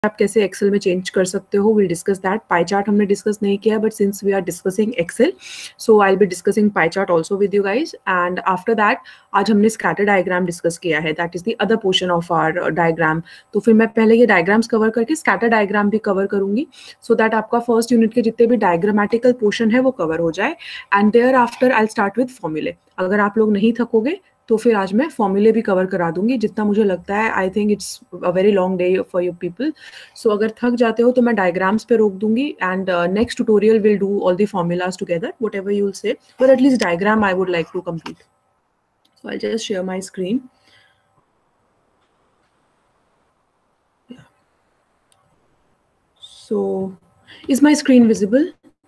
आप कैसे एक्सेल में चेंज कर सकते हो, will discuss that. Pie chart हमने डिस्कस नहीं किया, but since we are discussing Excel, so I will be discussing pie chart also with you guys. And after that आज हमने स्कैटर डायग्राम डिस्कस किया है, that is the other portion of our diagram. तो फिर मैं पहले ये diagrams cover करके स्कैटर डायग्राम भी कवर करूंगी, सो दैट आपका फर्स्ट यूनिट के जितने भी डायग्रामेटिकल पोर्शन है वो कवर हो जाए. And thereafter I start with फॉर्मूले. अगर आप लोग नहीं थकोगे तो फिर आज मैं फॉर्मूले भी कवर करा दूंगी जितना मुझे लगता है. I think it's a very long day for you people, so अगर थक जाते हो तो मैं डायग्राम्स पे रोक दूंगी. And next tutorial will do all the formulas together, whatever you will say, but at least diagram I would like to complete. So I just share my screen. So is my screen visible?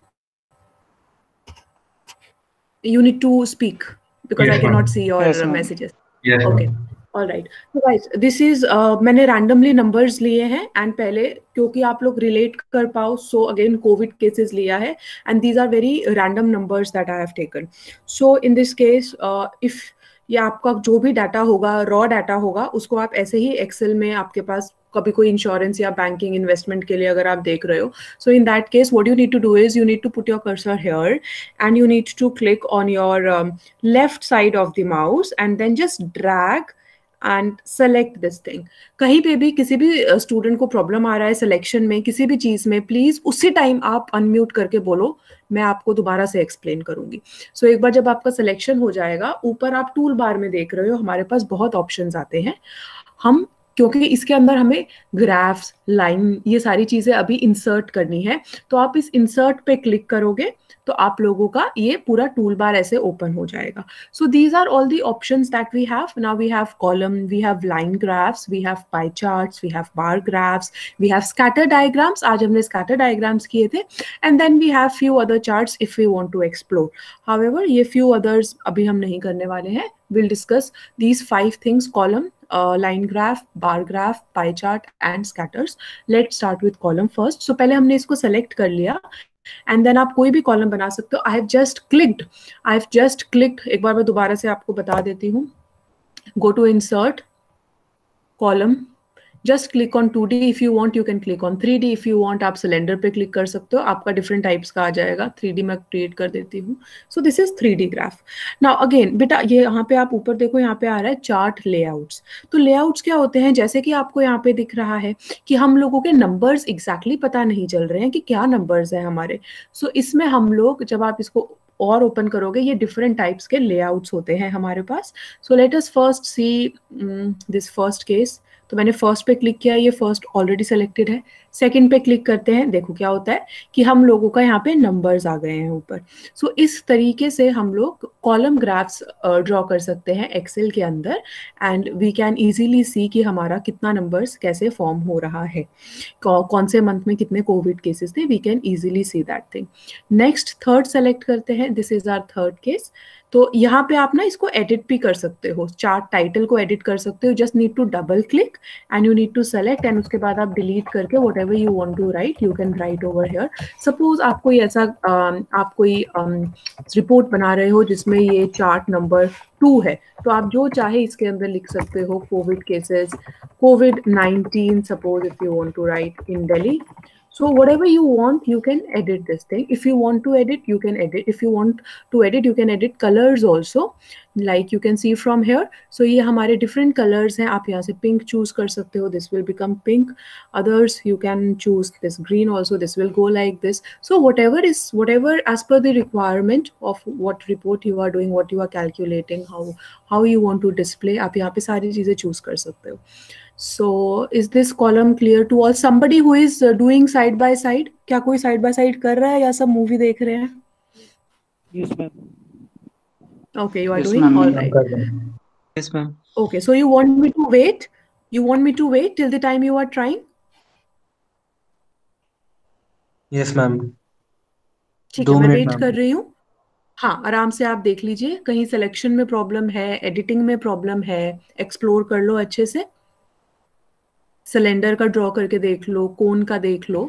You need to speak because Yes, I cannot see your Yes, ma'am. messages. Yes, Okay. All right. So guys, this is मैंने randomly numbers लिए हैं and पहले क्योंकि आप लोग relate कर पाओ, so again COVID cases लिया है and these are very random numbers that I have taken. So in this case, if ये आपका जो भी डाटा होगा, रॉ डाटा होगा, उसको आप ऐसे ही एक्सेल में आपके पास कभी कोई इंश्योरेंस या बैंकिंग इन्वेस्टमेंट के लिए अगर आप देख रहे हो, so in that case what you need to do is you need to put your cursor here and you need to click on your left side of the mouse and then just drag and select this thing. कहीं पे भी किसी भी student को problem आ रहा है selection में, किसी भी चीज में, प्लीज उसी टाइम आप अनम्यूट करके बोलो, मैं आपको दोबारा से एक्सप्लेन करूंगी. सो एक बार जब आपका सिलेक्शन हो जाएगा, ऊपर आप टूल बार में देख रहे हो हमारे पास बहुत ऑप्शंस आते हैं. हम क्योंकि इसके अंदर हमें ग्राफ्स, लाइन, ये सारी चीजें अभी इंसर्ट करनी है, तो आप इस इंसर्ट पे क्लिक करोगे तो आप लोगों का ये पूरा टूल बार ऐसे ओपन हो जाएगा. So these are all the options that we have. Now we have column, we have line graphs, we have pie charts, we have bar graphs, we have scatter diagrams. आज हमने scatter diagrams किए थे. And then we have few other charts if we want to explore. However ये few others अभी हम नहीं करने वाले हैं. We'll discuss these 5 things: column, line graph, bar graph, pie chart and scatters. Let's start with column first. So पहले हमने इसको select कर लिया and then आप कोई भी column बना सकते हो. I have just clicked. एक बार मैं दोबारा से आपको बता देती हूँ. Go to insert, column, just click on 2D if you want, you can click on 3D if you want. आप सिलेंडर पे क्लिक कर सकते हो, आपका डिफरेंट टाइप्स का आ जाएगा. 3D मैं क्रिएट कर देती हूँ. So this is 3D graph. Now again बेटा, ये यहाँ पे आप ऊपर देखो, यहाँ पे आ रहा है चार्ट लेआउट्स. तो लेआउट्स क्या होते हैं, जैसे कि आपको यहाँ पे दिख रहा है कि हम लोगों के नंबर्स एग्जैक्टली पता नहीं चल रहे हैं कि क्या नंबर्स हैं हमारे. सो इसमें हम लोग, जब आप इसको और ओपन करोगे, ये डिफरेंट टाइप्स के लेआउट्स होते हैं हमारे पास. So let us first see this first case. तो मैंने फर्स्ट पे क्लिक किया, ये फर्स्ट ऑलरेडी सेलेक्टेड है. सेकंड पे क्लिक करते हैं, देखो क्या होता है कि हम लोगों का यहाँ पे नंबर्स आ गए हैं ऊपर. सो इस तरीके से हम लोग कॉलम ग्राफ्स ड्रॉ कर सकते हैं एक्सेल के अंदर and we can easily see कि हमारा कितना नंबर्स कैसे फॉर्म हो रहा है, कौन से मंथ में कितने कोविड केसेस थे. We can easily see that thing. Next third select करते हैं. This is our third case. तो यहाँ पे आप ना इसको एडिट भी कर सकते हो, चार्ट टाइटल को एडिट कर सकते हो. Just need to double click and you need to select and उसके बाद आप डिलीट करके whatever you want to write, you can write over here. Suppose आप कोई ऐसा आप कोई रिपोर्ट बना रहे हो जिसमें ये चार्ट नंबर 2 है, तो आप जो चाहे इसके अंदर लिख सकते हो. COVID cases, COVID-19, suppose if you want to write in Delhi. So whatever you want, you can edit this thing. If you want to edit, you can edit. If you want to edit, you can edit colors also, like you can see from here. So ये हमारे different colors हैं. आप यहाँ से pink choose कर सकते हो. This will become pink. Others you can choose this green also. This will go like this. So whatever as per the requirement of what report you are doing, what you are calculating, how you want to display, आप यहाँ पे सारी चीजें choose कर सकते हो. So is this column clear to all? Somebody who is doing side by side, क्या कोई side by side कर रहा है या सब मूवी देख रहे हैं? Yes, ma'am. Okay, you are Yes, doing ma'am. all right. Yes, ma'am. Okay, so you want me to wait? You want me to wait till the time you are trying? Yes, ma'am. ठीक 2 है, मैं minute wait ma'am. कर रही हूँ. हाँ, आराम से आप देख लीजिए. कहीं सिलेक्शन में प्रॉब्लम है, एडिटिंग में प्रॉब्लम है, एक्सप्लोर कर लो अच्छे से. सिलेंडर का ड्रॉ करके देख लो, कोन का देख लो.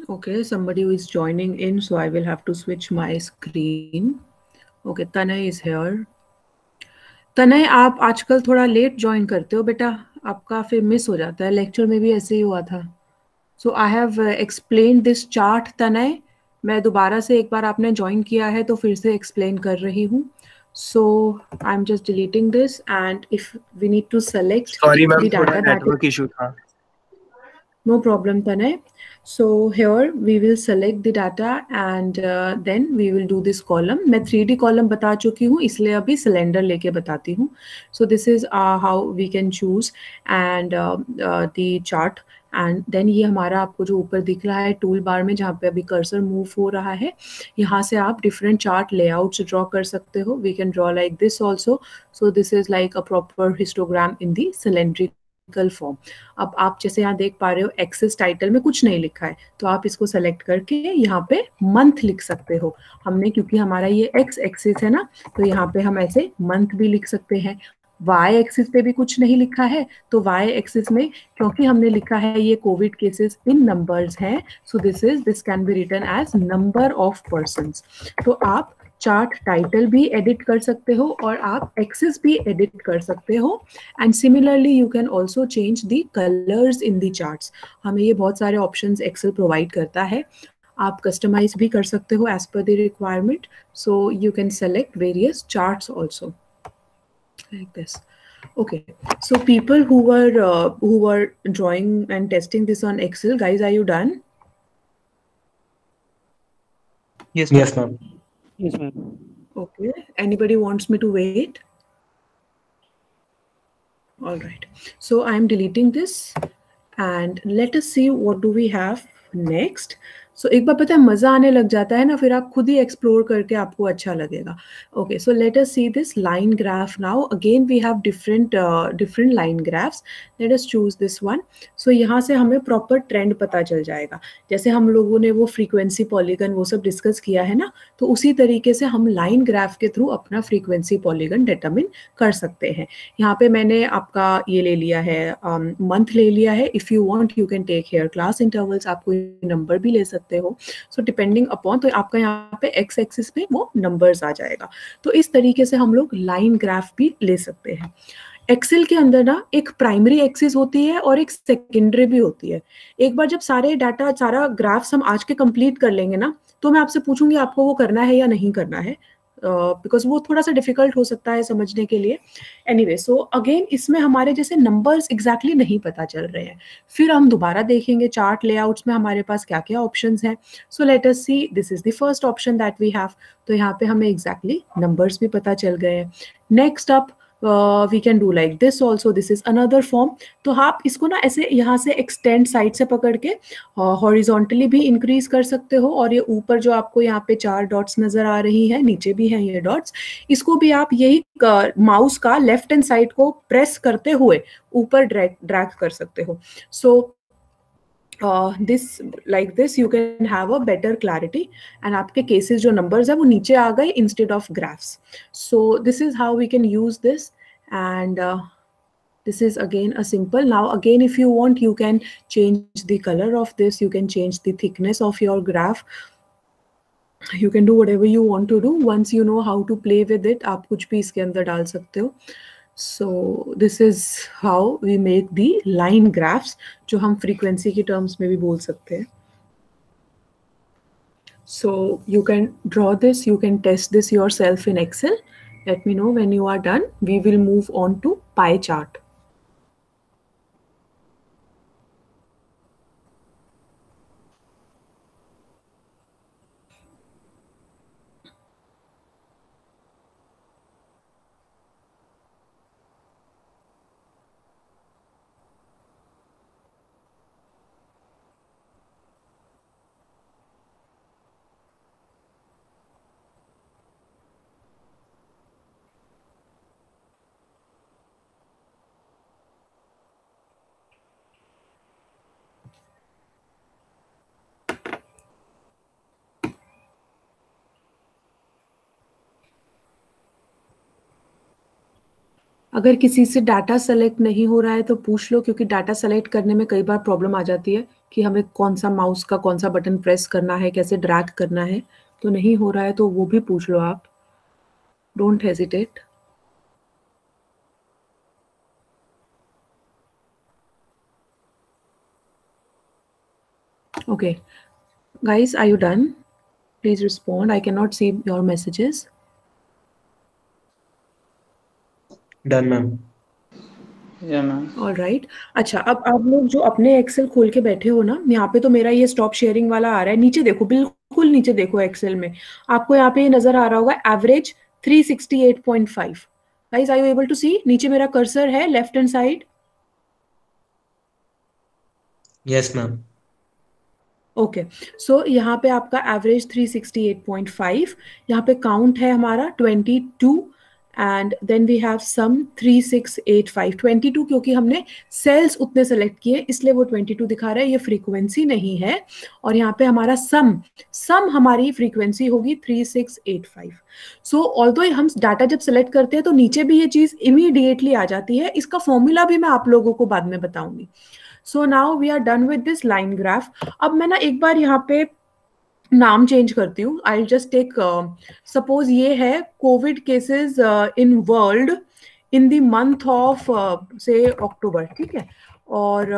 Okay, somebody who is joining in, so I will have to switch my screen. Okay, Tanay is here. तनय आप आजकल थोड़ा लेट ज्वाइन करते हो बेटा, आपका फिर मिस हो जाता है, लेक्चर में भी ऐसे ही हुआ था. So I have explain this chart Tanay, मैं दोबारा से एक बार आपने ज्वाइन किया है तो फिर से एक्सप्लेन कर रही हूँ. So I am just deleting this and if we need to select sorry ma'am, the थोड़ा डाटा दैट नेटवर्क इशू था. No problem, Tanay. So here we will select the data and then we will do this column. मैं 3D column बता चुकी हूँ, इसलिए अभी cylinder लेके बताती हूँ. So this is how we can choose and the chart. And then ये हमारा आपको जो ऊपर दिख रहा है टूल बार में जहाँ पे अभी कर्सर मूव हो रहा है, यहाँ से आप डिफरेंट चार्ट लेआउट्स ड्रॉ कर सकते हो. We can draw like this also. So this is like a proper histogram in the cylindrical form. अब आप जैसे यहाँ देख पा रहे हो एक्सेस टाइटल में कुछ नहीं लिखा है, तो आप इसको सेलेक्ट करके यहाँ पे मंथ लिख सकते हो. हमने क्योंकि हमारा ये एक्स एक्सिस है ना, तो यहाँ पे हम ऐसे मंथ भी लिख सकते हैं. वाई एक्सिस पे भी कुछ नहीं लिखा है, तो वाई एक्सिस में क्योंकि हमने लिखा है ये कोविड केसेस इन नंबर्स हैं, so this can be written as number of persons. तो आप चार्ट टाइटल भी एडिट कर सकते हो और आप एक्सेस भी एडिट कर सकते हो. And similarly you can also change the colours in the charts. हमें ये बहुत सारे ऑप्शंस एक्सेल प्रोवाइड करता है. आप कस्टमाइज भी कर सकते हो as per the requirement. So you can select various charts also like this. Okay, so people who were drawing and testing this on Excel, guys, are you done? Yes ma'am. Yes, ma'am. Yes ma'am. Okay, anybody wants me to wait? All right, so I am deleting this and let us see what do we have next. So एक बार पता है मज़ा आने लग जाता है ना, फिर आप खुद ही एक्सप्लोर करके आपको अच्छा लगेगा. Okay, so let us see this line graph now. Again we have different line graphs. Let us choose this one. So यहाँ से हमें प्रॉपर ट्रेंड पता चल जाएगा. जैसे हम लोगों ने वो फ्रीक्वेंसी पॉलीगन वो सब डिस्कस किया है ना, तो उसी तरीके से हम लाइन ग्राफ के थ्रू अपना फ्रीक्वेंसी पॉलीगन डिटरमिन कर सकते हैं. यहाँ पे मैंने आपका ये ले लिया है, मंथ ले लिया है. If you want you can take here class intervals, आप कोई नंबर भी ले सकते हो. सो डिपेंडिंग अपॉन, तो आपका यहाँ पे एक्स एक्सिस पे वो नंबर्स आ जाएगा. तो इस तरीके से हम लोग लाइन ग्राफ भी ले सकते हैं. एक्सेल के अंदर ना एक प्राइमरी एक्सिस होती है और एक सेकेंडरी भी होती है. एक बार जब सारे डाटा सारा ग्राफ्स हम आज के कंप्लीट कर लेंगे ना, तो मैं आपसे पूछूंगी आपको वो करना है या नहीं करना है, बिकॉज वो थोड़ा सा डिफिकल्ट हो सकता है समझने के लिए. एनीवे, सो अगेन इसमें हमारे जैसे नंबर्स एग्जैक्टली नहीं पता चल रहे हैं. फिर हम दोबारा देखेंगे चार्ट लेआउट्स में हमारे पास क्या क्या ऑप्शंस हैं. So let us see, this is the first option that we have. तो यहाँ पे हमें एग्जैक्टली नंबर्स भी पता चल गए हैं. Next up we can do like this also. This is another form. तो आप इसको ना ऐसे यहाँ से एक्सटेंड साइड से पकड़ के हॉरिजॉन्टली भी इंक्रीज कर सकते हो. और ये ऊपर जो आपको यहाँ पे 4 डॉट्स नजर आ रही है, नीचे भी हैं ये डॉट्स, इसको भी आप यही माउस का लेफ्ट हैंड साइड को प्रेस करते हुए ऊपर ड्रैग कर सकते हो. सो this like this you can have a better clarity and आपके cases जो numbers है वो नीचे आ गए instead of graphs. So this is how we can use this. And this is again a simple. Now again, if you want, you can change the color of this, you can change the thickness of your graph, you can do whatever you want to do. Once you know how to play with it, आप कुछ भी इसके अंदर डाल सकते हो. So this is how we make the line graphs, जो हम frequency की terms में भी बोल सकते हैं. So you can draw this, you can test this yourself in Excel. Let me know when you are done. We will move on to pie chart. अगर किसी से डाटा सेलेक्ट नहीं हो रहा है तो पूछ लो, क्योंकि डाटा सेलेक्ट करने में कई बार प्रॉब्लम आ जाती है कि हमें कौन सा माउस का कौन सा बटन प्रेस करना है, कैसे ड्रैग करना है। तो नहीं हो रहा है तो वो भी पूछ लो आप, don't hesitate. Okay, guys, are you done? Please respond. I cannot see your messages. Done, ma'am. Yeah, ma'am. All right. अच्छा, अब आप लोग जो अपने एक्सेल खोल के बैठे हो ना, यहाँ पे तो मेरा ये स्टॉप शेयरिंग वाला आ रहा है। नीचे देखो, बिल्कुल नीचे देखो एक्सेल में, आपको यहाँ पे ये नजर आ रहा होगा average 368.5। Guys, are you able to see? नीचे मेरा कर्सर है left hand side. Yes, ma'am. Okay, so यहाँ पे आपका एवरेज 368.5, यहाँ पे काउंट है हमारा 22 and then we have sum 3685। 22 क्योंकि हमने सेल्स उतने सेलेक्ट किए इसलिए वो 22 दिखा रहा है, ये फ्रीक्वेंसी नहीं है। और यहाँ पे हमारा सम हमारी फ्रीक्वेंसी होगी 3685। सो ऑल्दो हम डाटा जब सेलेक्ट करते हैं तो नीचे भी ये चीज इमीडिएटली आ जाती है। इसका फॉर्मूला भी मैं आप लोगों को बाद में बताऊंगी। So now we are done with this line graph. अब मैं ना एक बार यहाँ पे नाम चेंज करती हूँ। आई जस्ट टेक, सपोज ये है COVID cases in world in the month of से अक्टूबर, ठीक है। और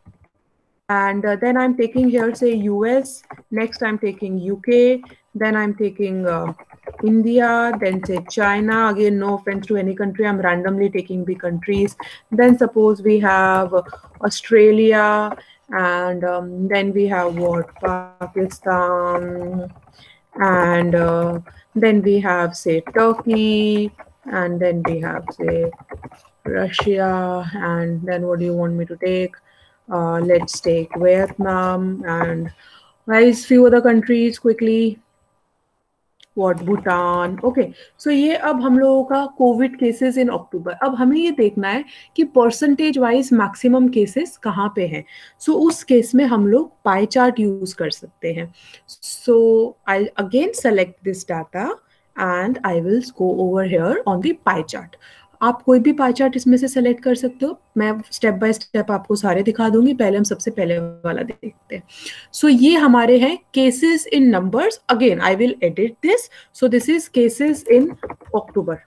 and then I'm taking here say US, next I'm taking UK, then I'm taking India, then say China. Again, no offense to any country, I'm randomly taking the countries. Then suppose we have Australia, and then we have what, Pakistan, and then we have say Turkey, and then we have say Russia, and then what do you want me to take? Let's take Vietnam, and guys, few other countries quickly. What, Bhutan. Okay, so ये अब हम लोगों का Covid cases in अक्टूबर। अब हमें ये देखना है कि परसेंटेज वाइज मैक्सिमम केसेस कहाँ पे हैं। सो उस केस में हम लोग पाई चार्ट यूज कर सकते हैं। So I again select this data and I will go over here on the pie chart. आप कोई भी पाई चार्ट इसमें से सेलेक्ट कर सकते हो। मैं स्टेप बाय स्टेप आपको सारे दिखा दूंगी। पहले हम सबसे पहले वाला देखते हैं। सो ये हमारे हैं cases in numbers. Again I will edit this. So this is cases in October,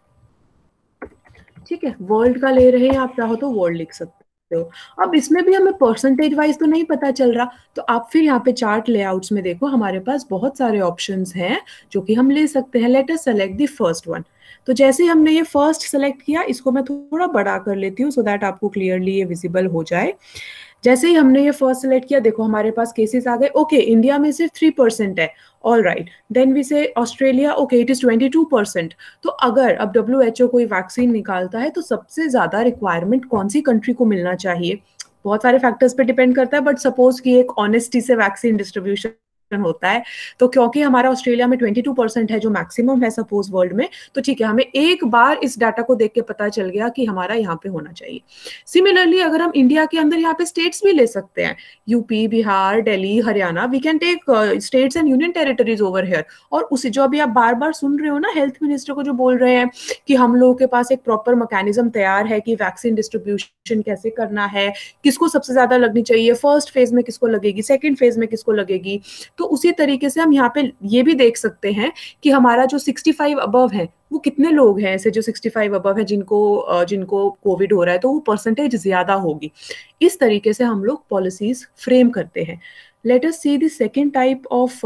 ठीक है। वर्ल्ड का ले रहे हैं, आप चाहो तो वर्ल्ड लिख सकते हो। अब इसमें भी हमें परसेंटेज वाइज तो नहीं पता चल रहा, तो आप फिर यहाँ पे चार्ट लेआउट्स में देखो, हमारे पास बहुत सारे ऑप्शंस हैं जो कि हम ले सकते हैं। Let us select the first one. तो जैसे हमने ये फर्स्ट सेलेक्ट किया, इसको मैं थोड़ा बड़ा कर लेती हूँ सो दैट आपको क्लियरली ये विजिबल हो जाए। जैसे ही हमने ये फर्स्ट सेलेक्ट किया, देखो हमारे पास केसेस आ गए। ओके, इंडिया में सिर्फ 3% है। All right, then we say Australia, okay it is 22%। तो अगर अब WHO कोई वैक्सीन निकालता है तो सबसे ज्यादा रिक्वायरमेंट कौन सी कंट्री को मिलना चाहिए, बहुत सारे फैक्टर्स पे डिपेंड करता है, बट सपोज कि एक ऑनेस्टी से वैक्सीन डिस्ट्रीब्यूशन होता है, तो क्योंकि हमारा ऑस्ट्रेलिया में 22% है जो मैक्सिमम है सपोज वर्ल्ड में, तो ठीक है, हमें एक बार इस डाटा को देख के पता चल गया कि हमारा यहाँ पे होना चाहिए। सिमिलरली अगर हम इंडिया के अंदर यहाँ पे स्टेट्स भी ले सकते हैं, UP, Bihar, Delhi, Haryana, we can take states and union territories over here. और उसे जो अभी आप बार बार सुन रहे हो ना हेल्थ मिनिस्टर को जो बोल रहे हैं कि हम लोगों के पास एक प्रॉपर मैकेनिज्म तैयार है कि वैक्सीन डिस्ट्रीब्यूशन कैसे करना है, किसको सबसे ज्यादा लगनी चाहिए, फर्स्ट फेज में किसको लगेगी, सेकेंड फेज में किसको लगेगी। तो उसी तरीके से हम यहाँ पे ये भी देख सकते हैं कि हमारा जो 65 अबव है वो कितने लोग हैं ऐसे जो 65 अबव है जिनको कोविड हो रहा है, तो वो परसेंटेज ज्यादा होगी। इस तरीके से हम लोग पॉलिसीज फ्रेम करते हैं। Let us see the second type of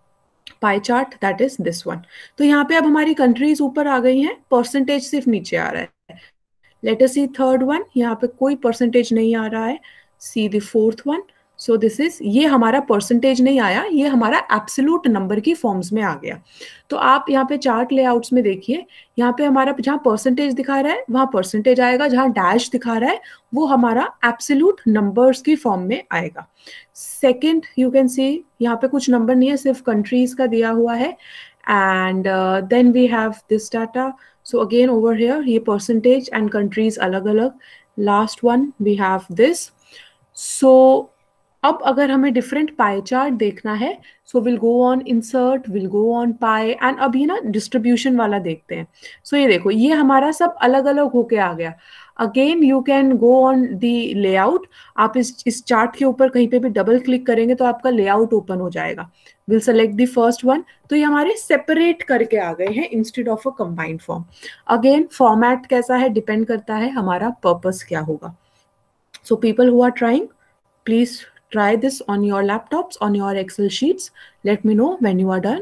pie chart, that is this one. तो यहाँ पे अब हमारी कंट्रीज ऊपर आ गई हैं, परसेंटेज सिर्फ नीचे आ रहा है। Let us see third one, यहाँ पे कोई परसेंटेज नहीं आ रहा है। See the fourth one. So this is, ये हमारा परसेंटेज नहीं आया, ये हमारा एब्सोल्यूट नंबर की फॉर्म्स में आ गया। तो आप यहाँ पे चार्ट लेआउट्स में देखिए, यहाँ पे हमारा जहाँ परसेंटेज दिखा रहा है वहां परसेंटेज आएगा, जहाँ डैश दिखा रहा है वो हमारा एब्सोल्यूट नंबर्स की फॉर्म में आएगा। सेकेंड, यू कैन सी यहाँ पे कुछ नंबर नहीं है, सिर्फ कंट्रीज का दिया हुआ है। And then we have this data. So again over here ये परसेंटेज एंड कंट्रीज अलग अलग। Last one we have this. सो अब अगर हमें डिफरेंट पाई चार्ट देखना है, so will go on insert, will go on pie, and अभी ना डिस्ट्रीब्यूशन वाला देखते हैं. सो ये देखो, ये हमारा सब अलग अलग होके आ गया. Again you can go on the layout. आप इस चार्ट के ऊपर कहीं पे भी डबल क्लिक करेंगे तो आपका लेआउट ओपन हो जाएगा. Will select the first one. तो ये हमारे सेपरेट करके आ गए हैं instead of a combined form. Again format कैसा है डिपेंड करता है हमारा पर्पस क्या होगा. So people who are trying, please try this on your laptops, on your Excel sheets. Let me know when you are done.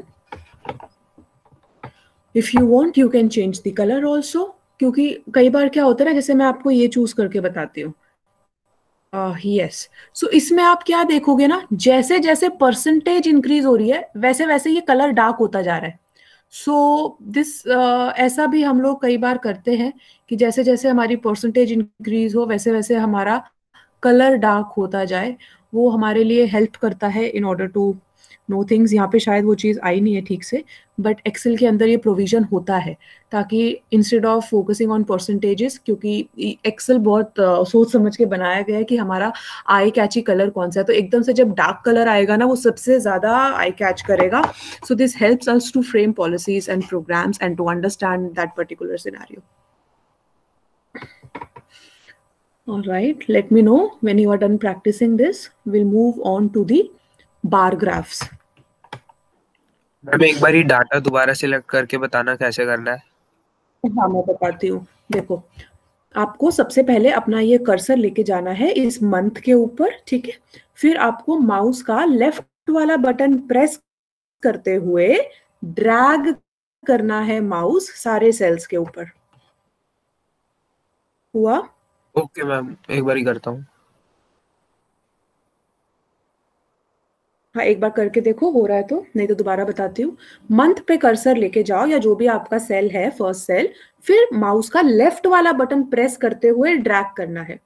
If you want, you can change the color also. क्योंकि कई बार क्या होता है ना, जैसे मैं आपको ये चूज करके बताती हूँ. यस. सो इसमें आप क्या देखोगे ना, जैसे जैसे परसेंटेज इंक्रीज हो रही है वैसे वैसे ये कलर डार्क होता जा रहा है. सो दिस ऐसा भी हम लोग कई बार करते हैं कि जैसे जैसे हमारी परसेंटेज इंक्रीज हो वैसे वैसे हमारा कलर डार्क होता जाए. वो हमारे लिए हेल्प करता है in order to know things. यहाँ पे शायद वो चीज़ आई नहीं है ठीक से, बट एक्सेल के अंदर ये प्रोविजन होता है ताकि instead of focusing on percentages, क्योंकि एक्सेल बहुत सोच समझ के बनाया गया है कि हमारा आई कैची कलर कौन सा है. तो एकदम से जब डार्क कलर आएगा ना वो सबसे ज़्यादा आई कैच करेगा. So this helps us to frame policies and programmes and to understand that particular scenario. All right, let me know when you are done practicing this. We'll move on to the bar graphs. Ma'am एक बार ही data दोबारा select करके बताना कैसे करना है. हाँ मैं बताती हूँ. देखो, आपको सबसे पहले अपना ये कर्सर लेके जाना है इस मंथ के ऊपर, ठीक है. फिर आपको माउस का लेफ्ट वाला बटन प्रेस करते हुए ड्रैग करना है माउस सारे सेल्स के ऊपर. हुआ? ओके मैम, एक बार ही करता हूँ. हाँ एक बार करके देखो हो रहा है तो, नहीं तो दोबारा बताती हूँ. मंथ पे कर्सर लेके जाओ या जो भी आपका सेल है फर्स्ट सेल, फिर माउस का लेफ्ट वाला बटन प्रेस करते हुए ड्रैग करना है.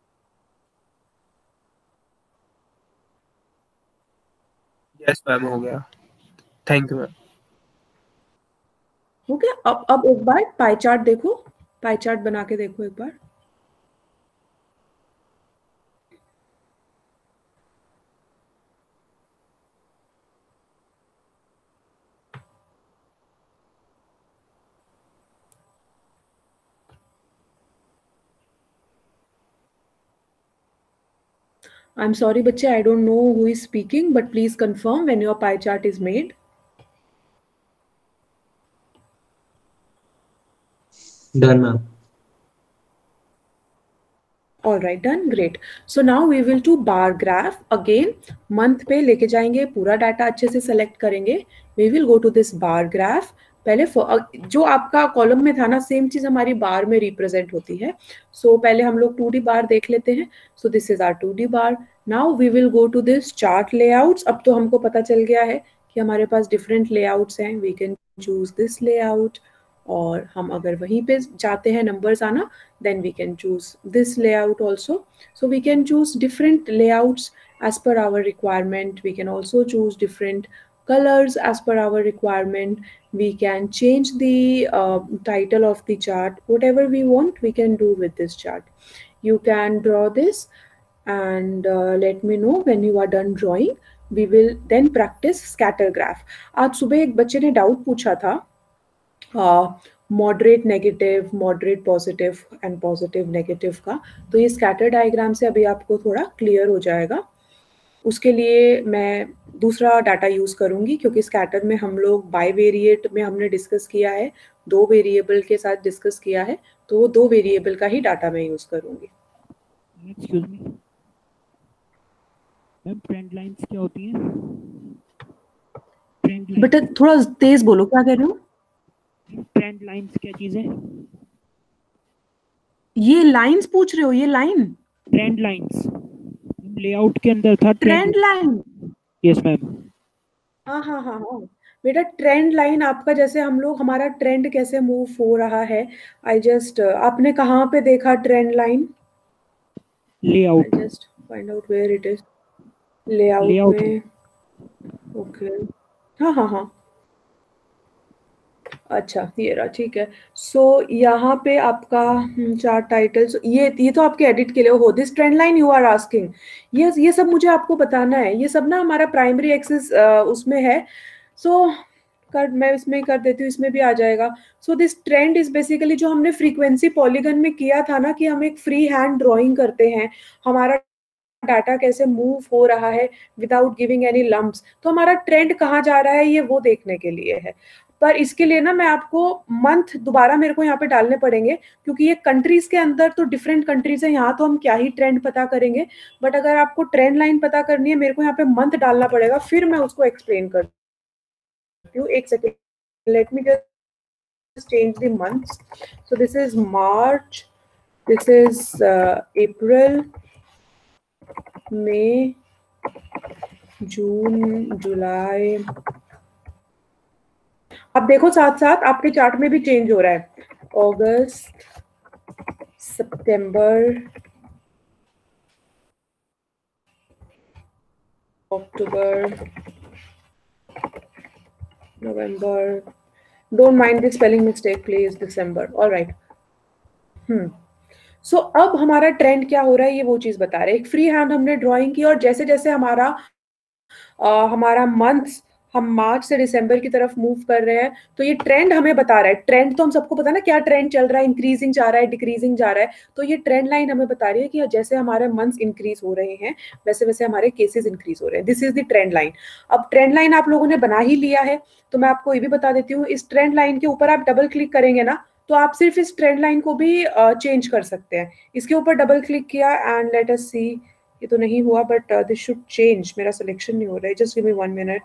यस मैम, हो गया. Thank you ma'am. हो गया. अब एक बार पाई चार्ट देखो, पाई चार्ट बना के देखो एक बार. I'm sorry बच्चे, I don't know who is speaking, but please confirm when your pie chart is made. Done, ma'am. All right, done, great. So now we will do bar graph again. Month पे लेके जाएंगे, पूरा data अच्छे से select करेंगे. We will go to this bar graph. पहले जो आपका कॉलम में था ना, सेम चीज हमारी बार में रिप्रेजेंट होती है. सो पहले हम लोग 2D बार देख लेते हैं. So this is our 2D bar. Now we will go to this chart layouts. अब तो हमको पता चल गया है कि हमारे पास डिफरेंट लेआउट्स हैं. We can choose this layout, और हम अगर वहीं पे जाते हैं नंबर्स आना, then we can choose this layout also. So we can choose different layouts as per our requirement. We can also choose different colors as per our requirement. We can change the title of the chart. Whatever we want, we can do with this chart. You can draw this and let me know when you are done drawing. We will then practice scatter graph. आज सुबह एक बच्चे ने doubt पूछा था moderate negative, moderate positive and positive negative का. तो ये स्कैटर डायग्राम से अभी आपको थोड़ा क्लियर हो जाएगा. उसके लिए मैं दूसरा डाटा यूज करूंगी, क्योंकि स्कैटर में हम लोग बाईवेरिएट में हमने डिस्कस किया है, 2 वेरिएबल के साथ डिस्कस किया है, तो वो 2 वेरिएबल का ही डाटा मैं यूज करूंगी. Excuse me ma'am, trend lines क्या होती हैं? बेटा थोड़ा तेज बोलो, क्या कह रहे हो? ट्रेंड लाइंस क्या चीज है? ये लाइंस पूछ रहे हो? ये लाइन ट्रेंड लाइंस लेआउट के अंदर था. Trend line? Yes ma'am. हाँ हाँ हाँ हाँ बेटा, ट्रेंड लाइन आपका जैसे हम लोग हमारा ट्रेंड कैसे मूव हो रहा है. आई जस्ट आपने कहाँ पे देखा trend line? Layout. I just find out where it is. Layout में. ओके. हाँ हाँ हाँ अच्छा ये रहा, ठीक है। सो यहाँ पे आपका चार्ट टाइटल्स, ये तो आपके एडिट के लिए हो। This trend line you are asking, ये सब मुझे आपको बताना है। ये सब ना हमारा प्राइमरी एक्सेस उसमें है। सो मैं इसमें ही कर देती हूँ, इसमें भी आ जाएगा। So this trend is basically जो हमने फ्रीक्वेंसी पॉलीगन में किया था ना, कि हम एक फ्री हैंड ड्राइंग करते हैं, हमारा डाटा कैसे मूव हो रहा है विदाउट गिविंग एनी लम्प्स, तो हमारा ट्रेंड कहाँ जा रहा है ये वो देखने के लिए है। पर इसके लिए ना मैं आपको मंथ दोबारा मेरे को यहाँ पे डालने पड़ेंगे, क्योंकि ये कंट्रीज के अंदर तो डिफरेंट कंट्रीज है, यहाँ तो हम क्या ही ट्रेंड पता करेंगे। बट अगर आपको ट्रेंड लाइन पता करनी है, मेरे को यहाँ पे मंथ डालना पड़ेगा, फिर मैं उसको एक्सप्लेन करती हूँ। एक second, let me just change the months. So this is March, this is April, May, June, July. अब देखो साथ साथ आपके चार्ट में भी चेंज हो रहा है। अगस्त, सितंबर, अक्टूबर, नवंबर, don't mind the spelling mistake please, दिसंबर, ऑलराइट। सो अब हमारा ट्रेंड क्या हो रहा है ये वो चीज बता रहे हैं। एक फ्री हैंड हमने ड्राइंग की, और जैसे जैसे हमारा मंथ्स, हम मार्च से दिसंबर की तरफ मूव कर रहे हैं, तो ये ट्रेंड हमें बता रहा है। ट्रेंड तो हम सबको पता है ना, क्या ट्रेंड चल रहा है, इंक्रीजिंग जा रहा है, डिक्रीजिंग जा रहा है। तो ये ट्रेंड लाइन हमें बता रही है कि जैसे हमारे मंथ्स इंक्रीज हो रहे हैं, वैसे वैसे हमारे केसेस इंक्रीज हो रहे हैं। This is the trend line. अब ट्रेंड लाइन आप लोगों ने बना ही लिया है, तो मैं आपको ये भी बता देती हूँ, इस ट्रेंड लाइन के ऊपर आप डबल क्लिक करेंगे ना, तो आप सिर्फ इस ट्रेंड लाइन को भी चेंज कर सकते हैं। इसके ऊपर डबल क्लिक किया एंड लेट अस सी, ये तो नहीं हुआ, बट दिस शुड चेंज। मेरा सिलेक्शन नहीं हो रहा है, जस्ट गिव मी 1 मिनट।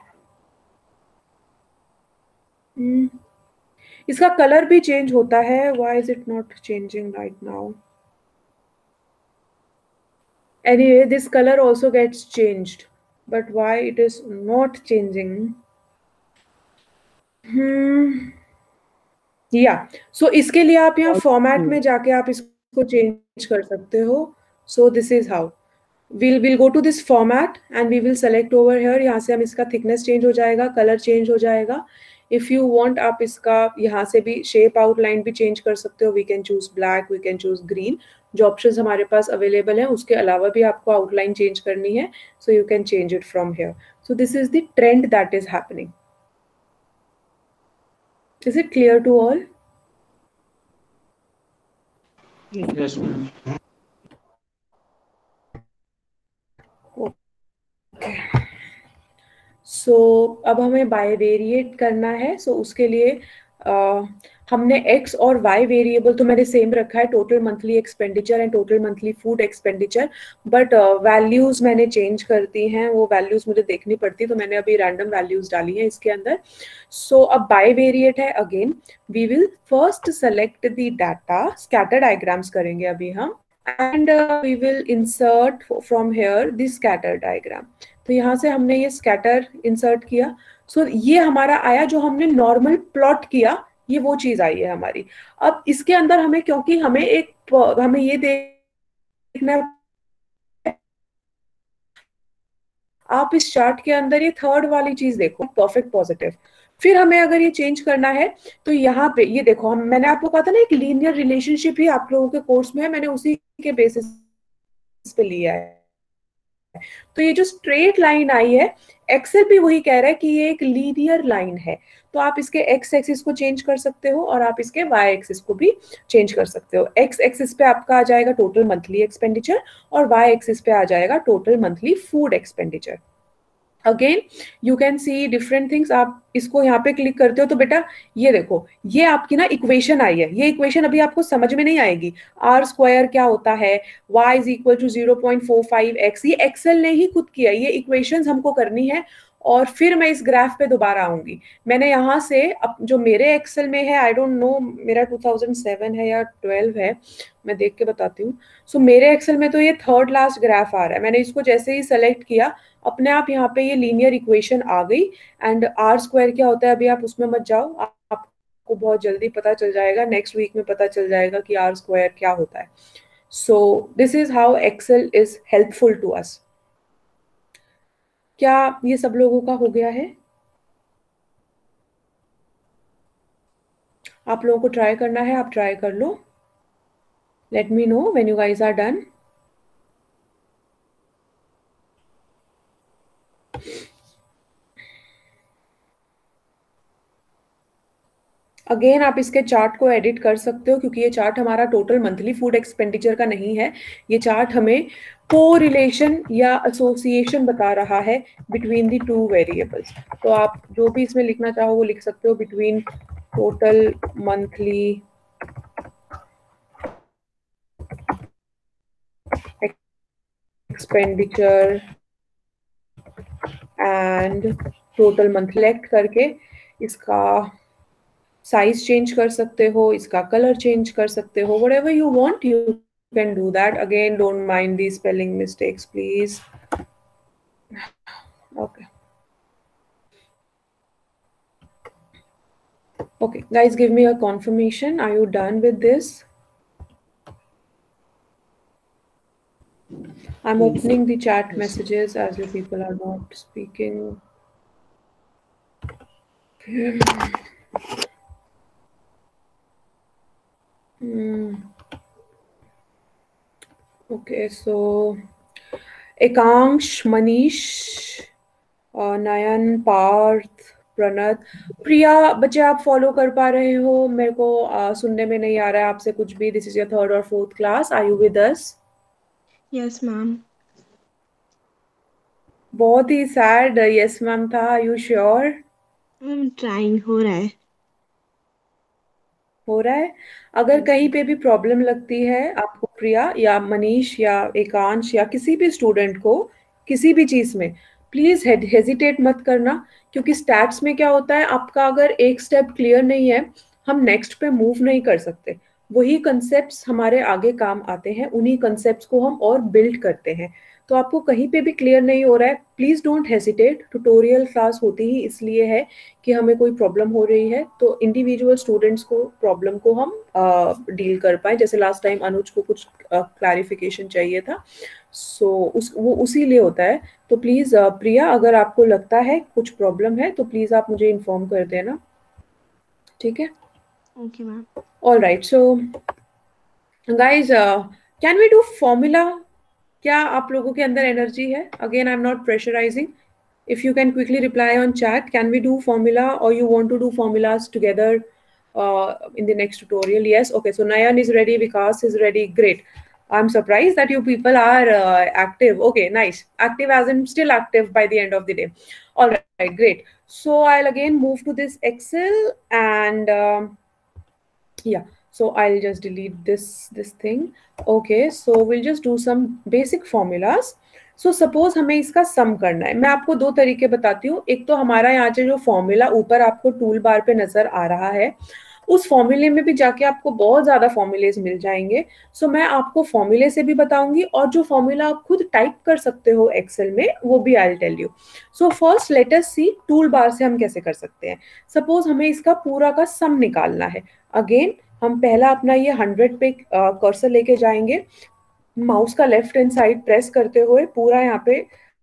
इसका कलर भी चेंज होता है, why is it not changing right now? Anyway, this color also gets changed, but why it is not changing? या सो इसके लिए आप यहाँ फॉर्मेट में जाके आप इसको चेंज कर सकते हो। So this is how we'll go to this format and we will select over here। यहाँ से हम इसका thickness चेंज हो जाएगा, कलर चेंज हो जाएगा। इफ यू वांट आप इसका यहाँ से भी शेप आउटलाइन भी चेंज कर सकते हो। We can choose black, we can choose green, जो ऑप्शंस हमारे पास अवेलेबल हैं। उसके अलावा भी आपको आउटलाइन चेंज करनी है, so you can change it from here. So this is the trend that is happening. Is it clear to all? Yes, ma'am. So अब हमें बाइवेरिएट करना है। सो उसके लिए हमने एक्स और वाई वेरिएबल तो मैंने सेम रखा है, total monthly expenditure and total monthly food expenditure, but values मैंने चेंज कर दी हैं। वो वैल्यूज मुझे देखनी पड़ती, तो मैंने अभी रैंडम वैल्यूज डाली हैं इसके अंदर। सो अब बाइवेरिएट है। Again we will first select the data, scatter diagrams करेंगे अभी हम, and we will insert from here the scatter diagram. तो यहाँ से हमने ये स्कैटर इंसर्ट किया। सो ये हमारा आया, जो हमने नॉर्मल प्लॉट किया, ये वो चीज आई है हमारी। अब इसके अंदर हमें, क्योंकि हमें ये देखना, आप इस चार्ट के अंदर ये थर्ड वाली चीज देखो, परफेक्ट पॉजिटिव। फिर हमें अगर ये चेंज करना है, तो यहाँ पे ये देखो, मैंने आपको कहा था ना, एक लीनियर रिलेशनशिप ही आप लोगों के कोर्स में है, मैंने उसी के बेसिस पे लिया है। तो ये जो स्ट्रेट लाइन आई है, एक्सेल भी वही कह रहा है कि ये एक लीनियर लाइन है। तो आप इसके एक्स एक्सिस को चेंज कर सकते हो, और आप इसके वाई एक्सिस को भी चेंज कर सकते हो। एक्स एक्सिस पे आपका आ जाएगा टोटल मंथली एक्सपेंडिचर, और वाई एक्सिस पे आ जाएगा total monthly food expenditure. Again you can see different things. आप इसको यहाँ पे क्लिक करते हो, तो बेटा ये देखो, ये आपकी ना इक्वेशन आई है। ये इक्वेशन अभी आपको समझ में नहीं आएगी। आर स्क्वायर क्या होता है, y is equal to 0.45x, ये एक्सेल ने ही खुद किया। ये इक्वेशंस हमको करनी है, और फिर मैं इस ग्राफ पे दोबारा आऊंगी। मैंने यहाँ से जो मेरे एक्सेल में है, आई डोंट नो मेरा 2007 है या 12 है, मैं देख के बताती हूँ। सो मेरे एक्सेल में तो ये थर्ड लास्ट ग्राफ आ रहा है। मैंने इसको जैसे ही सेलेक्ट किया, अपने आप यहाँ पे ये लीनियर इक्वेशन आ गई। एंड आर स्क्वायर क्या होता है, अभी आप उसमें मत जाओ, आपको बहुत जल्दी पता चल जाएगा, नेक्स्ट वीक में पता चल जाएगा कि आर स्क्वायर क्या होता है। So this is how Excel is helpful to us. क्या ये सब लोगों का हो गया है? आप लोगों को ट्राई करना है, आप ट्राई कर लो. Let me know when you guys are done. Again आप इसके चार्ट को एडिट कर सकते हो, क्योंकि ये चार्ट हमारा टोटल मंथली फूड एक्सपेंडिचर का नहीं है. ये चार्ट हमें कोरिलेशन या एसोसिएशन बता रहा है बिटवीन द टू वेरिएबल्स. तो आप जो भी इसमें लिखना चाहो वो लिख सकते हो. Between total monthly expenditure and total month select करके इसका साइज चेंज कर सकते हो, इसका कलर चेंज कर सकते हो. Whatever you want you can do that. Again don't mind the spelling mistakes please. Okay okay guys, give me a confirmation. Are you done with this? I'm opening the chat messages as you people are not speaking. Okay, so Ekansh, Manish, Nayan, Parth, Pranat, Priya, बच्चे आप follow कर पा रहे हो? मेरे को सुनने में नहीं आ रहा है आपसे कुछ भी. दिस इज योर थर्ड और fourth class. Are you with us? Yes ma'am. बहुत ही सैड यस मैम था. Are you sure? ट्राइंग हो रहा है. हो रहा है. अगर कहीं पे भी प्रॉब्लम लगती है आपको प्रिया या मनीष या एकांश या किसी भी स्टूडेंट को किसी भी चीज में, प्लीज हेजिटेट मत करना. क्योंकि स्टैट्स में क्या होता है, आपका अगर एक स्टेप क्लियर नहीं है, हम नेक्स्ट पे मूव नहीं कर सकते. वही कंसेप्ट्स हमारे आगे काम आते हैं, उन्हीं कंसेप्ट्स को हम और बिल्ड करते हैं. तो आपको कहीं पे भी क्लियर नहीं हो रहा है, please don't hesitate. Tutorial class होती ही इसलिए है कि हमें कोई प्रॉब्लम हो रही है तो इंडिविजुअल स्टूडेंट्स को प्रॉब्लम को हम डील कर पाए. जैसे लास्ट टाइम अनुज को कुछ क्लैरिफिकेशन चाहिए था, सो वो उसी लिए होता है. तो प्लीज प्रिया, अगर आपको लगता है कुछ प्रॉब्लम है तो प्लीज आप मुझे इन्फॉर्म कर देना. ठीक है? Okay ma'am. All right. So guys, can we do formula? क्या आप लोगों के अंदर एनर्जी है? Again I am not pressurising. If you can quickly reply on chat, can we do formula or you want to do formulas together in the next tutorial? Yes. Okay. So Nayan is ready. Vikas is ready. Great. I'm surprised that you people are active. Okay. Nice. Active as in still active by the end of the day. All right. Great. So I'll again move to this Excel and yeah. So I'll just delete this thing. Okay. So we'll just do some basic formulas. So suppose हमें इसका सम करना है. मैं आपको दो तरीके बताती हूँ. एक तो हमारा यहाँ से जो फॉर्मूला ऊपर आपको टूल बार पे नजर आ रहा है, उस फॉर्मूले में भी जाके आपको बहुत ज्यादा फॉर्मूलेज मिल जाएंगे. सो मैं आपको फॉर्मूले से भी बताऊंगी और जो फॉर्मूला आप खुद टाइप कर सकते हो एक्सेल में वो भी I will tell you. So first let us see tool bar से हम कैसे कर सकते हैं. सपोज हमें इसका पूरा का सम निकालना है. अगेन हम पहला अपना ये 100 पे कर्सर लेके जाएंगे. माउस का लेफ्ट हैंड साइड प्रेस करते हुए पूरा यहाँ पे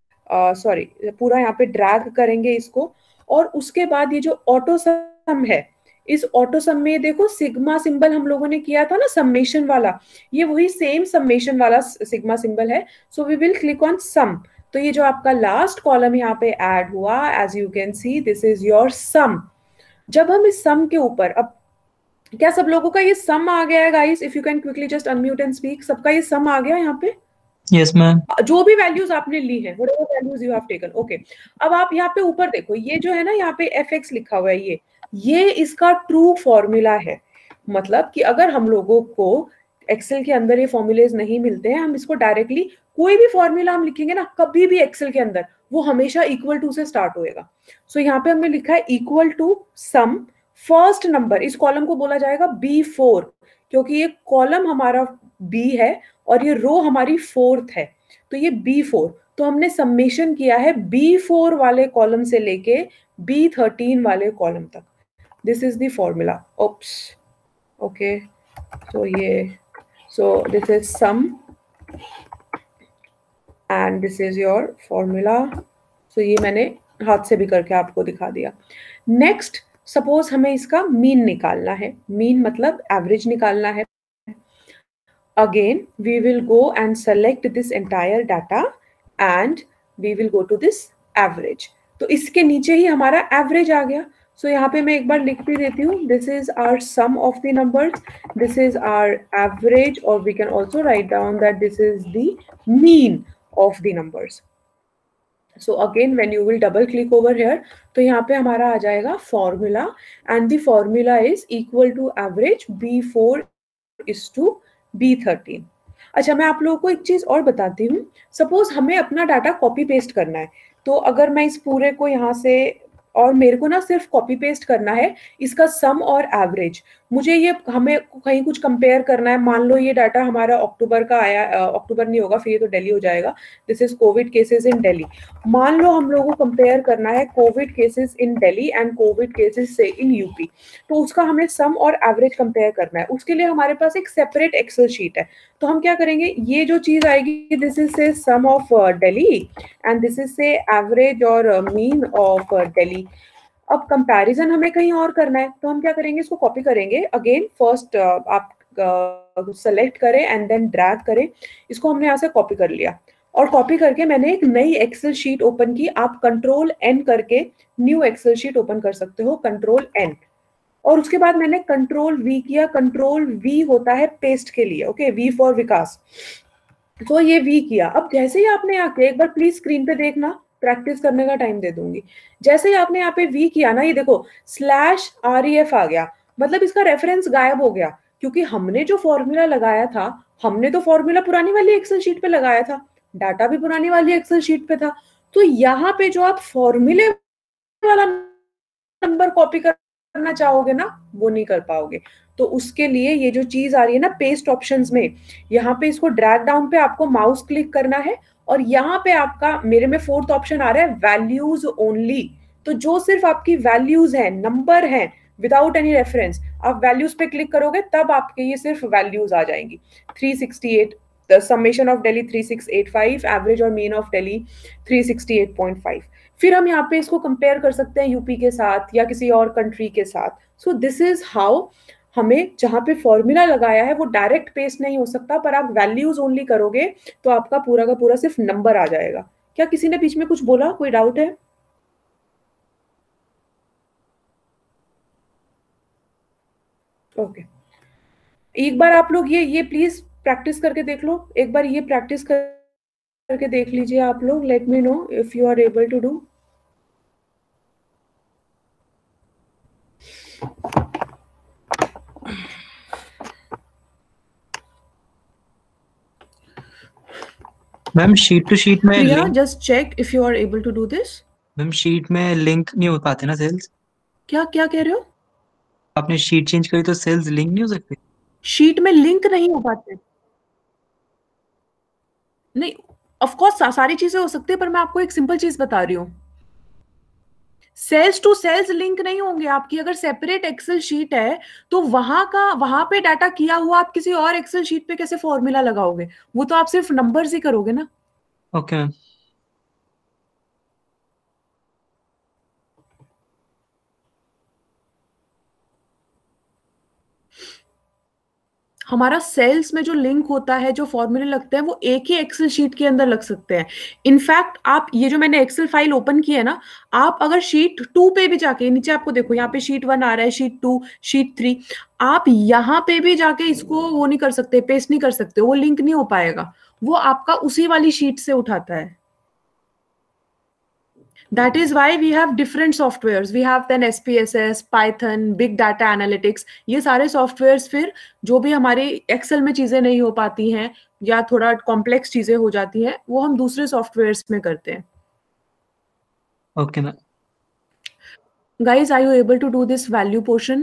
पूरा यहाँ पे ड्रैग करेंगे इसको. और उसके बाद ये जो ऑटो सम है, इस ऑटो सम में देखो सिग्मा सिंबल हम लोगों ने किया था ना समेशन वाला, ये वही सेम समेशन वाला सिग्मा सिंबल है. So we will click on sum. तो ये जो आपका लास्ट कॉलम यहाँ पे ऐड हुआ, as you can see this is your sum. जब हम इस सम के ऊपर, अब क्या सब लोगों का ये सम आ गया है guys? If you can quickly just unmute and speak. सबका ये सम आ गया यहाँ पे? Yes ma'am. जो भी वैल्यूज आपने ली है, whatever values you have taken. Okay. अब आप यहाँ पे ऊपर देखो, ये जो है ना यहाँ पे fx लिखा हुआ है, ये इसका ट्रू फॉर्मूला है. मतलब कि अगर हम लोगों को एक्सेल के अंदर ये फॉर्मूलेज नहीं मिलते हैं, हम इसको डायरेक्टली कोई भी फॉर्मूला हम लिखेंगे ना कभी भी एक्सेल के अंदर, वो हमेशा इक्वल टू से स्टार्ट होएगा. सो यहाँ पे हमने लिखा है equal to sum first number. इस कॉलम को बोला जाएगा B4, क्योंकि ये कॉलम हमारा B है और ये रो हमारी फोर्थ है, तो ये B4. तो हमने समेशन किया है B4 वाले कॉलम से लेके B13 वाले कॉलम तक. This is the formula. Oops. Okay. So ये, so this is sum and this is your formula. So ये मैंने हाथ से भी करके आपको दिखा दिया. नेक्स्ट सपोज हमें इसका मीन निकालना है, मीन मतलब एवरेज निकालना है. Again, we will go and select this entire data and we will go to this average. तो इसके नीचे ही हमारा एवरेज आ गया. सो यहाँ पे मैं एक बार लिख भी देती हूँ. This is our sum of the numbers, this is our average, और we can also write down that this is the mean of the numbers. So again, when you will double click over here, तो यहाँ पे हमारा आ जाएगा formula, and the formula is equal to average B4 is to B13. अच्छा, मैं आप लोगों को एक चीज और बताती हूँ. सपोज हमें अपना डाटा कॉपी पेस्ट करना है, तो अगर मैं इस पूरे को यहाँ से, और मेरे को ना सिर्फ कॉपी पेस्ट करना है इसका सम और एवरेज, मुझे ये हमें कहीं कुछ कंपेयर करना है. मान लो ये डाटा हमारा अक्टूबर का आया, अक्टूबर नहीं होगा फिर ये तो दिल्ली हो जाएगा. This is COVID cases in Delhi. मान लो हम लोगों को कंपेयर करना है COVID cases in Delhi and COVID cases से इन यूपी, तो उसका हमें सम और एवरेज कंपेयर करना है. उसके लिए हमारे पास एक सेपरेट एक्सेल शीट है. तो हम क्या करेंगे, ये जो चीज आएगी, this is say sum of Delhi and this is say average और मीन ऑफ दिल्ली. अब कंपैरिजन हमें कहीं और करना है, तो हम क्या करेंगे, इसको कॉपी करेंगे. अगेन फर्स्ट आप सेलेक्ट करें एंड देन ड्रैग करें. इसको हमने यहाँ से कॉपी कर लिया, और कॉपी करके मैंने एक नई एक्सेल शीट ओपन की. आप कंट्रोल एन करके न्यू एक्सेल शीट ओपन कर सकते हो, कंट्रोल एन. और उसके बाद मैंने कंट्रोल वी किया. कंट्रोल वी होता है पेस्ट के लिए, ओके, वी फॉर विकास. तो ये वी किया. अब जैसे ही आपने आके, एक बार प्लीज स्क्रीन पे देखना, प्रैक्टिस करने का टाइम दे दूंगी. जैसे ही आपने यहाँ पे वी किया ना, ये देखो /REF आ गया, मतलब इसका रेफरेंस गायब हो गया, क्योंकि हमने जो फॉर्मूला लगाया था, हमने तो फॉर्मूला पुरानी वाली एक्सेल शीट पे लगाया था, डाटा भी पुरानी वाली एक्सेल शीट पे था. तो यहाँ पे जो आप फॉर्मूले वाला नंबर कॉपी करना चाहोगे ना, वो नहीं कर पाओगे. तो उसके लिए ये जो चीज आ रही है ना पेस्ट ऑप्शंस में, यहाँ पे इसको ड्रैग डाउन पे आपको माउस क्लिक करना है, और यहाँ पे आपका, मेरे में फोर्थ ऑप्शन आ रहा है वैल्यूज ओनली. तो जो सिर्फ आपकी वैल्यूज हैं, नंबर हैं, विदाउट एनी रेफरेंस, आप वैल्यूज पे क्लिक करोगे तब आपके ये सिर्फ वैल्यूज आ जाएंगी. 368, the summation of Delhi 3685, average और मीन ऑफ दिल्ली 368.5. फिर हम यहाँ पे इसको कंपेयर कर सकते हैं यूपी के साथ या किसी और कंट्री के साथ. सो दिस इज हाउ हमें, जहां पे फॉर्मूला लगाया है वो डायरेक्ट पेस्ट नहीं हो सकता, पर आप वैल्यूज ओनली करोगे तो आपका पूरा का पूरा सिर्फ नंबर आ जाएगा. क्या किसी ने बीच में कुछ बोला, कोई डाउट है? ओके, एक बार आप लोग ये प्लीज प्रैक्टिस करके देख लो. एक बार ये प्रैक्टिस करके देख लीजिए आप लोग. Let me know if you are able to do. Ma'am sheet to sheet में Priya, link, just check if you are able to do this. Ma'am sheet में लिंक नहीं हो पाते ना सेल्स. क्या क्या कह रहे हो? आपने शीट चेंज करी तो सेल्स लिंक नहीं हो सकते. शीट में लिंक नहीं हो पाते? नहीं, ऑफ कोर्स सारी चीजें हो सकती है, पर मैं आपको एक सिंपल चीज बता रही हूँ. सेल्स टू सेल्स लिंक नहीं होंगे आपकी. अगर सेपरेट एक्सेल शीट है तो वहां पे डाटा किया हुआ आप किसी और एक्सेल शीट पे कैसे फॉर्मूला लगाओगे? वो तो आप सिर्फ नंबर्स ही करोगे ना. Okay ma'am. हमारा सेल्स में जो लिंक होता है, जो फॉर्मूले लगते हैं, वो एक ही एक्सेल शीट के अंदर लग सकते हैं. इनफैक्ट आप ये जो मैंने एक्सेल फाइल ओपन की है ना, आप अगर शीट 2 पे भी जाके, नीचे आपको देखो यहाँ पे शीट 1 आ रहा है, शीट 2, शीट 3, आप यहाँ पे भी जाके इसको वो नहीं कर सकते, पेस्ट नहीं कर सकते, वो लिंक नहीं हो पाएगा. वो आपका उसी वाली शीट से उठाता है. That is why we have different softwares. We have then SPSS, Python, Big Data Analytics. ये सारे softwares फिर जो भी हमारी Excel में चीजें नहीं हो पाती हैं या थोड़ा कॉम्प्लेक्स चीजें हो जाती हैं, वो हम दूसरे सॉफ्टवेयर्स में करते हैं. Okay ma'am. Guys, are you able to do this value portion?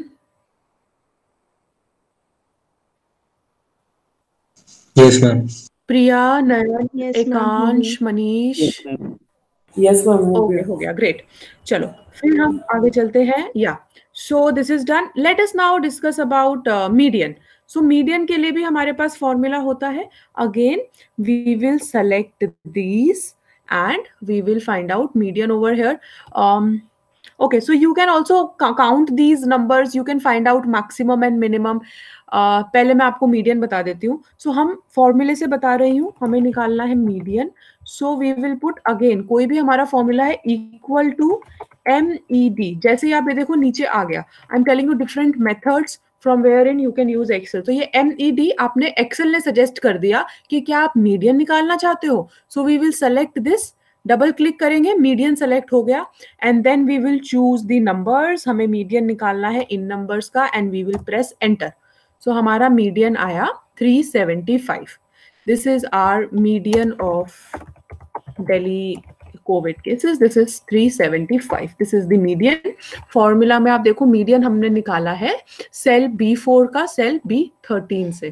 Yes ma'am. Priya, Nayan, Yes, ma'am. Ekansh, Manish. Yes, ma'am. Yes, ma'am. Okay, हो गया, ग्रेट. चलो फिर हम आगे चलते हैं. या so this is done. Let us now discuss about median. So median के लिए भी हमारे पास फॉर्मूला होता है. Again we will select these and we will find out median over here. Okay, so you can also count these numbers. You can find out maximum and minimum. पहले मैं आपको मीडियन बता देती हूँ. So हम फॉर्मूले से बता रही हूँ, हमें निकालना है median. So we will put again, कोई भी हमारा फॉर्मूला है equal to MED. जैसे ही आप ये देखो नीचे आ गया. I'm telling you different methods from wherein you can use Excel. तो ये MED आपने Excel ने suggest कर दिया कि क्या आप मीडियन निकालना चाहते हो. So we will select this. Double click करेंगे, मीडियन सेलेक्ट हो गया and then we will choose the numbers. हमें मीडियन निकालना है इन नंबर्स का and we will press enter. So हमारा मीडियन आया 375. This is our median of Delhi COVID cases. This is 375. This is the median. Formula में आप देखो मीडियन हमने निकाला है सेल B4 का सेल B13 से.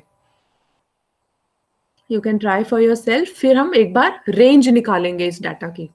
You can try for yourself. फिर हम एक बार रेंज निकालेंगे इस डाटा की.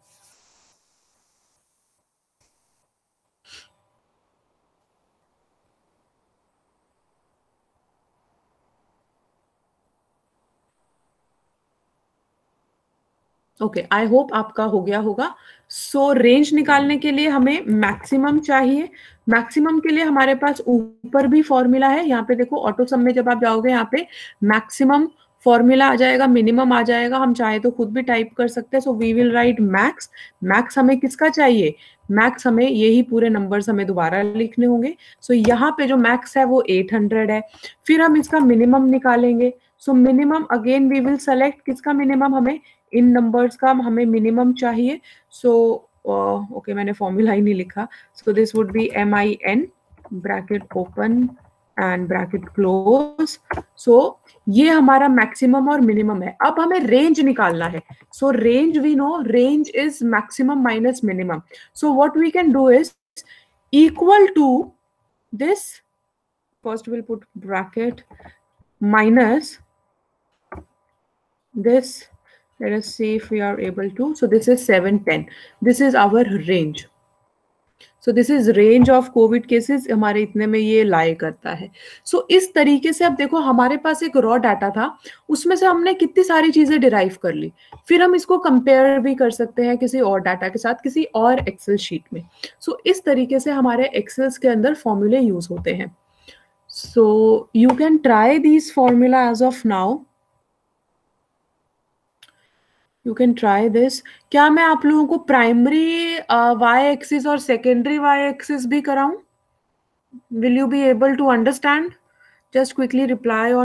ओके, आई होप आपका हो गया होगा. सो रेंज निकालने के लिए हमें मैक्सिमम चाहिए. मैक्सिमम के लिए हमारे पास ऊपर भी फॉर्मूला है. यहाँ पे देखो ऑटो सम में जब आप जाओगे यहाँ पे मैक्सिमम फॉर्मूला आ जाएगा, मिनिमम आ जाएगा. हम चाहे तो खुद भी टाइप कर सकते हैं. So we will write max. Max हमें किसका चाहिए? मैक्स हमें यही पूरे नंबर्स हमें दोबारा लिखने होंगे. सो यहाँ पे जो मैक्स है वो 800 है. फिर हम इसका मिनिमम निकालेंगे. So minimum again we will select किसका मिनिमम, हमें इन नंबर्स का हमें मिनिमम चाहिए. सो ओके, मैंने फॉर्मूला ही नहीं लिखा. So this would be MIN bracket open and bracket close. So ये हमारा मैक्सिमम और मिनिमम है. अब हमें रेंज निकालना है. So range we know, range is maximum minus minimum. So what we can do is equal to this. First will put bracket minus this. Let us see if we are able to. So this is 710. This is our range. So this is range of COVID cases. हमारे इतने में ये लाई करता है. So इस तरीके से अब देखो हमारे पास एक रॉ डाटा था, उसमें से हमने कितनी सारी चीजें डिराइव कर ली. फिर हम इसको कंपेयर भी कर सकते हैं किसी और डाटा के साथ, किसी और एक्सेल शीट में. So इस तरीके से हमारे एक्सेल्स के अंदर फॉर्मूले यूज होते हैं. So you can try these formula as of now. You can try this. क्या मैं आप लोगों को प्राइमरी y एक्सिस और सेकेंडरी y एक्सिस भी कराऊं? Will you be able to understand? Just quickly reply on